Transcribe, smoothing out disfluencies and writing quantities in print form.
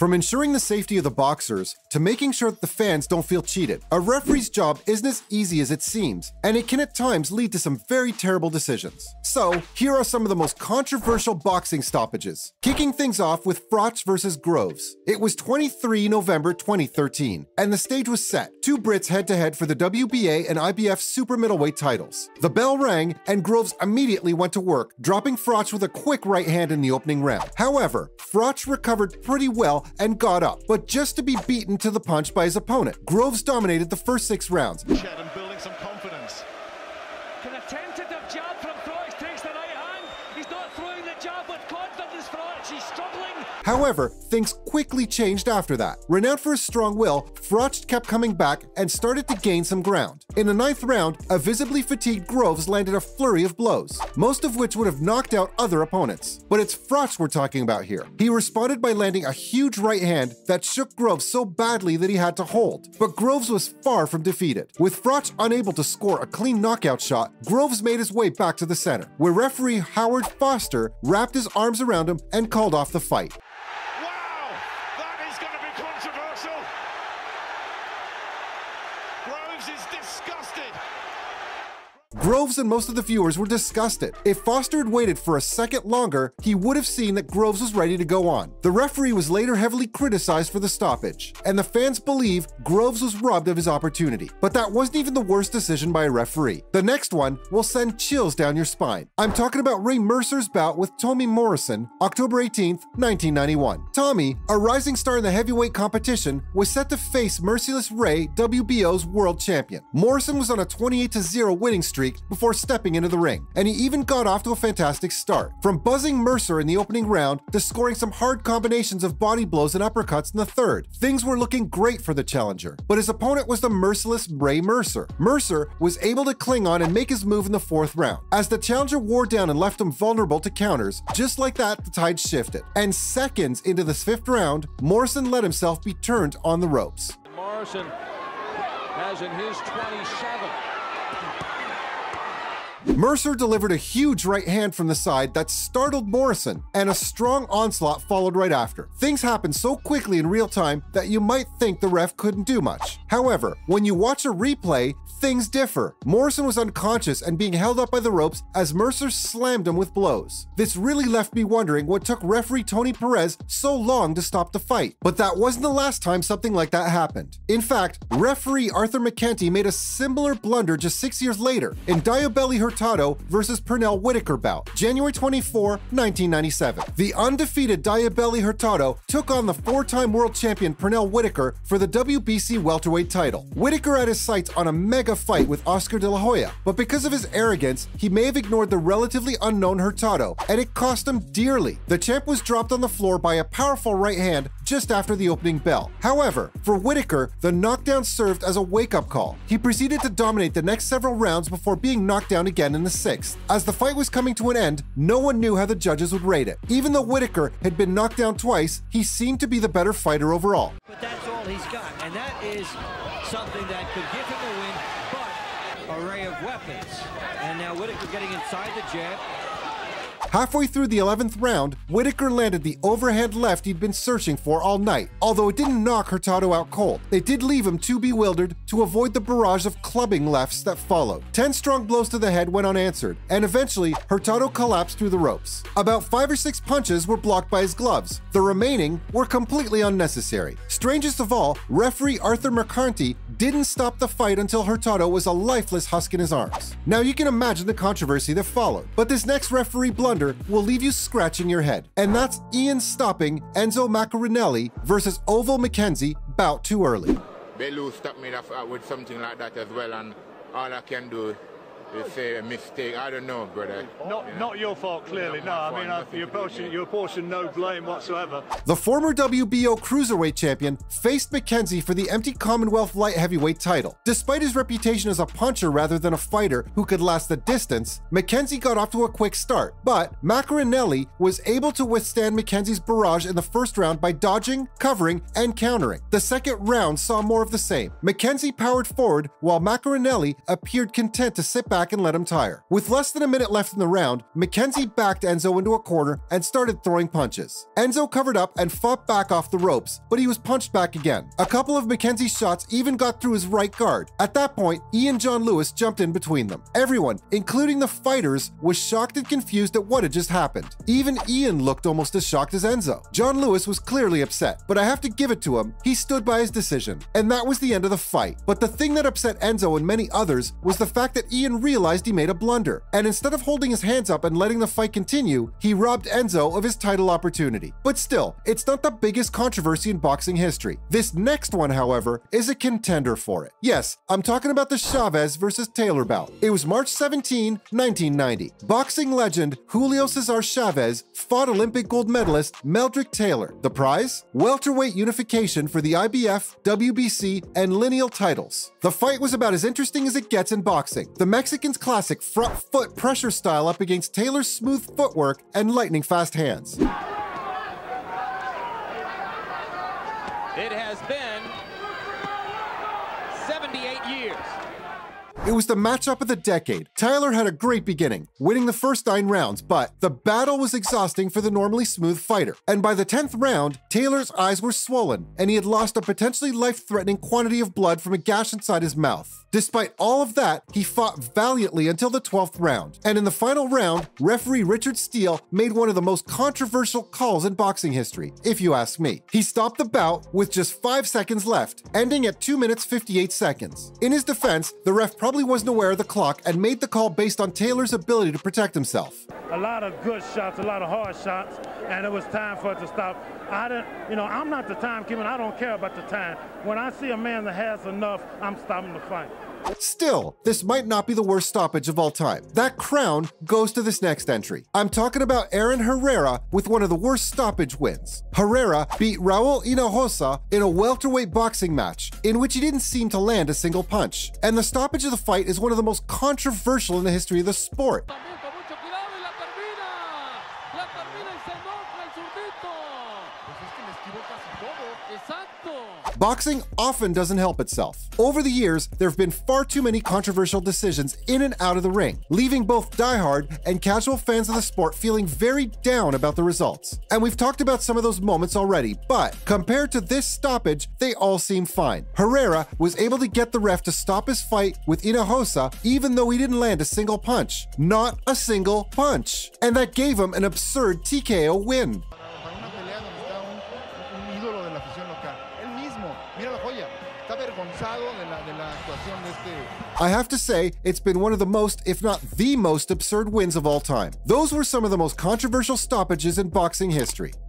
From ensuring the safety of the boxers to making sure that the fans don't feel cheated, a referee's job isn't as easy as it seems, and it can at times lead to some very terrible decisions. So, here are some of the most controversial boxing stoppages. Kicking things off with Froch versus Groves. It was 23 November 2013, and the stage was set. Two Brits head-to-head for the WBA and IBF super middleweight titles. The bell rang, and Groves immediately went to work, dropping Froch with a quick right hand in the opening round. However, Froch recovered pretty well and got up, but just to be beaten to the punch by his opponent. Groves dominated the first 6 rounds. And building some confidence. An attempted jab from Froch takes the right hand. He's not throwing the jab with confidence, Froch. He's struggling. However, things quickly changed after that. Renowned for his strong will, Froch kept coming back and started to gain some ground. In the 9th round, a visibly fatigued Groves landed a flurry of blows, most of which would have knocked out other opponents. But it's Froch we're talking about here. He responded by landing a huge right hand that shook Groves so badly that he had to hold. But Groves was far from defeated. With Froch unable to score a clean knockout shot, Groves made his way back to the center, where referee Howard Foster wrapped his arms around him and called off the fight. Groves and most of the viewers were disgusted. If Foster had waited for a second longer, he would have seen that Groves was ready to go on. The referee was later heavily criticized for the stoppage, and the fans believe Groves was robbed of his opportunity. But that wasn't even the worst decision by a referee. The next one will send chills down your spine. I'm talking about Ray Mercer's bout with Tommy Morrison, October 18th, 1991. Tommy, a rising star in the heavyweight competition, was set to face Merciless Ray, WBO's world champion. Morrison was on a 28-0 winning streak before stepping into the ring, and he even got off to a fantastic start. From buzzing Mercer in the opening round to scoring some hard combinations of body blows and uppercuts in the 3rd, things were looking great for the challenger. But his opponent was the merciless Ray Mercer. Mercer was able to cling on and make his move in the 4th round. As the challenger wore down and left him vulnerable to counters, just like that, the tide shifted. And seconds into the 5th round, Morrison let himself be turned on the ropes. Morrison has in his 27. Mercer delivered a huge right hand from the side that startled Morrison, and a strong onslaught followed right after. Things happened so quickly in real time that you might think the ref couldn't do much. However, when you watch a replay, things differ. Morrison was unconscious and being held up by the ropes as Mercer slammed him with blows. This really left me wondering what took referee Tony Perez so long to stop the fight. But that wasn't the last time something like that happened. In fact, referee Arthur McKenty made a similar blunder just 6 years later in Diabelli Hurtado versus Pernell Whitaker bout, January 24, 1997. The undefeated Diabelli Hurtado took on the 4-time world champion Pernell Whitaker for the WBC welterweight title. Whitaker had his sights on a mega fight with Oscar De La Hoya, but because of his arrogance, he may have ignored the relatively unknown Hurtado, and it cost him dearly. The champ was dropped on the floor by a powerful right hand just after the opening bell. However, for Whitaker, the knockdown served as a wake-up call. He proceeded to dominate the next several rounds before being knocked down again in the 6th. As the fight was coming to an end, no one knew how the judges would rate it. Even though Whitaker had been knocked down twice, he seemed to be the better fighter overall. But that's all he's got, and that is something that could give him a win, but array of weapons. And now Whitaker getting inside the jab. Halfway through the 11th round, Whitaker landed the overhand left he'd been searching for all night. Although it didn't knock Hurtado out cold, it did leave him too bewildered to avoid the barrage of clubbing lefts that followed. 10 strong blows to the head went unanswered, and eventually Hurtado collapsed through the ropes. About 5 or 6 punches were blocked by his gloves. The remaining were completely unnecessary. Strangest of all, referee Arthur McCarthy didn't stop the fight until Hurtado was a lifeless husk in his arms. Now you can imagine the controversy that followed, but this next referee blunder will leave you scratching your head. And that's Ian stopping Enzo Maccarinelli versus Oval McKenzie bout too early. Bellew stopped me with something like that as well, and all I can do is say a mistake. I don't know, brother. Not your fault, clearly. No, I mean, you apportion no blame whatsoever. The former WBO cruiserweight champion faced McKenzie for the empty Commonwealth light heavyweight title. Despite his reputation as a puncher rather than a fighter who could last the distance, McKenzie got off to a quick start. But Maccarinelli was able to withstand McKenzie's barrage in the 1st round by dodging, covering, and countering. The 2nd round saw more of the same. McKenzie powered forward while Maccarinelli appeared content to sit back back and let him tire. With less than a minute left in the round, McKenzie backed Enzo into a corner and started throwing punches. Enzo covered up and fought back off the ropes, but he was punched back again. A couple of McKenzie's shots even got through his right guard. At that point, Ian John Lewis jumped in between them. Everyone, including the fighters, was shocked and confused at what had just happened. Even Ian looked almost as shocked as Enzo. John Lewis was clearly upset, but I have to give it to him, he stood by his decision. And that was the end of the fight. But the thing that upset Enzo and many others was the fact that Ian realized he made a blunder. And instead of holding his hands up and letting the fight continue, he robbed Enzo of his title opportunity. But still, it's not the biggest controversy in boxing history. This next one, however, is a contender for it. Yes, I'm talking about the Chavez versus Taylor bout. It was March 17, 1990. Boxing legend Julio Cesar Chavez fought Olympic gold medalist Meldrick Taylor. The prize? Welterweight unification for the IBF, WBC, and lineal titles. The fight was about as interesting as it gets in boxing. The Mexican's classic front foot pressure style up against Taylor's smooth footwork and lightning fast hands. It has been 78 years. It was the matchup of the decade. Taylor had a great beginning, winning the first 9 rounds, but the battle was exhausting for the normally smooth fighter. And by the 10th round, Taylor's eyes were swollen, and he had lost a potentially life-threatening quantity of blood from a gash inside his mouth. Despite all of that, he fought valiantly until the 12th round. And in the final round, referee Richard Steele made one of the most controversial calls in boxing history, if you ask me. He stopped the bout with just 5 seconds left, ending at 2 minutes 58 seconds. In his defense, the ref probably wasn't aware of the clock and made the call based on Taylor's ability to protect himself. A lot of good shots, a lot of hard shots, and it was time for it to stop. I'm not the timekeeper. I don't care about the time. When I see a man that has enough, I'm stopping the fight. Still, this might not be the worst stoppage of all time. That crown goes to this next entry. I'm talking about Aaron Herrera with one of the worst stoppage wins. Herrera beat Raul Hinojosa in a welterweight boxing match in which he didn't seem to land a single punch. And the stoppage of the fight is one of the most controversial in the history of the sport. Boxing often doesn't help itself. Over the years, there have been far too many controversial decisions in and out of the ring, leaving both diehard and casual fans of the sport feeling very down about the results. And we've talked about some of those moments already, but compared to this stoppage, they all seem fine. Herrera was able to get the ref to stop his fight with Hinojosa even though he didn't land a single punch. Not a single punch. And that gave him an absurd TKO win. I have to say, it's been one of the most, if not the most absurd wins of all time. Those were some of the most controversial stoppages in boxing history.